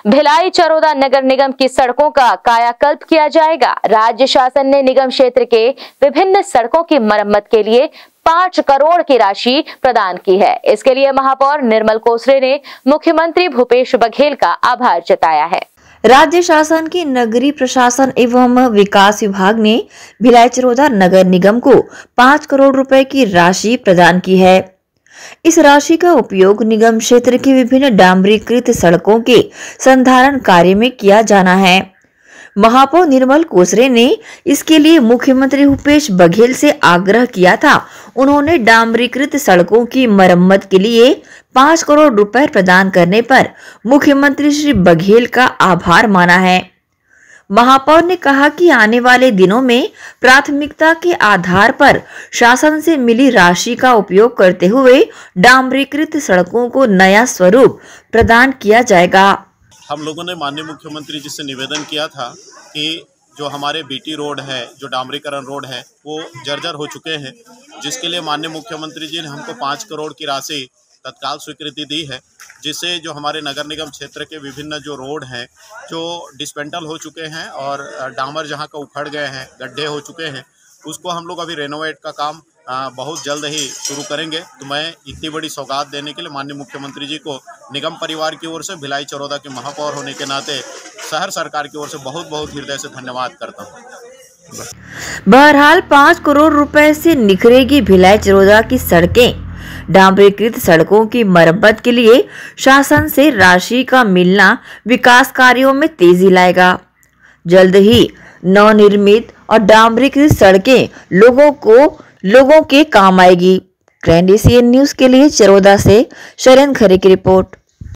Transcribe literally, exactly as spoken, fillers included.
भिलाई चरोदा नगर निगम की सड़कों का कायाकल्प किया जाएगा। राज्य शासन ने निगम क्षेत्र के विभिन्न सड़कों की मरम्मत के लिए पाँच करोड़ की राशि प्रदान की है। इसके लिए महापौर निर्मल कोसरे ने मुख्यमंत्री भूपेश बघेल का आभार जताया है। राज्य शासन के नगरीय प्रशासन एवं विकास विभाग ने भिलाई चरोदा नगर निगम को पाँच करोड़ रुपए की राशि प्रदान की है। इस राशि का उपयोग निगम क्षेत्र की विभिन्न डामरीकृत सड़कों के संधारण कार्य में किया जाना है। महापौर निर्मल कोसरे ने इसके लिए मुख्यमंत्री भूपेश बघेल से आग्रह किया था। उन्होंने डामरीकृत सड़कों की मरम्मत के लिए पाँच करोड़ रुपए प्रदान करने पर मुख्यमंत्री श्री बघेल का आभार माना है। महापौर ने कहा कि आने वाले दिनों में प्राथमिकता के आधार पर शासन से मिली राशि का उपयोग करते हुए डामरीकृत सड़कों को नया स्वरूप प्रदान किया जाएगा। हम लोगों ने माननीय मुख्यमंत्री जी से निवेदन किया था कि जो हमारे बीटी रोड है, जो डामरीकरण रोड है, वो जर्जर हो चुके हैं, जिसके लिए माननीय मुख्यमंत्री जी ने हमको पाँच करोड़ की राशि तत्काल स्वीकृति दी है, जिससे जो हमारे नगर निगम क्षेत्र के विभिन्न जो रोड हैं जो डिस्पेंटल हो चुके हैं और डामर जहां का उखड़ गए हैं, गड्ढे हो चुके हैं, उसको हम लोग अभी रेनोवेट का काम बहुत जल्द ही शुरू करेंगे। तो मैं इतनी बड़ी सौगात देने के लिए माननीय मुख्यमंत्री जी को निगम परिवार की ओर से, भिलाई चरोदा के महापौर होने के नाते शहर सरकार की ओर से बहुत बहुत हृदय से धन्यवाद करता हूँ। बहरहाल पाँच करोड़ रुपए से निखरेगी भिलाई चरोदा की सड़कें। डामरीकृत सड़कों की मरम्मत के लिए शासन से राशि का मिलना विकास कार्यों में तेजी लाएगा। जल्द ही नवनिर्मित और डामरीकृत सड़कें लोगों को लोगों के काम आएगी। ग्रैंड एशियन न्यूज के लिए चरोदा से शरण खरे की रिपोर्ट।